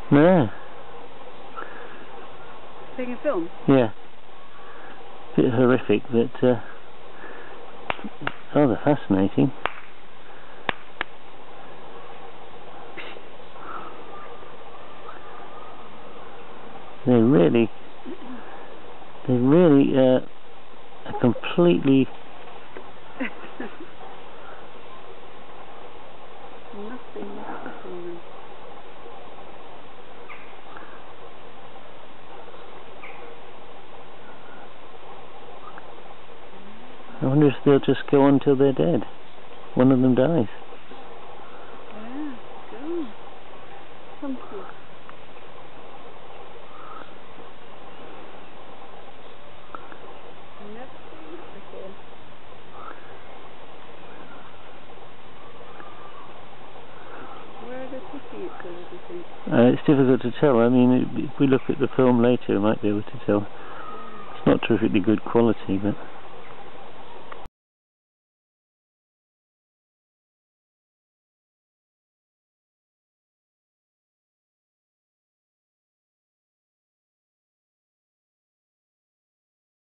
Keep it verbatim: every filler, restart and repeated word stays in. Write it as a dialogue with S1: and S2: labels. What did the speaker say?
S1: No.
S2: Taking a film?
S1: Yeah. A bit horrific, but uh, rather fascinating. They really, they really uh, are completely.
S2: Nothing left on them.
S1: I wonder if they'll just go on till they're dead. One of them dies.
S2: Yeah, go. Thank you. I've never seen it before. Where are they putting it to, do you think?
S1: Uh, it's difficult to tell. I mean, if we look at the film later, we might be able to tell.
S2: Yeah.
S1: It's not terrifically good quality, but.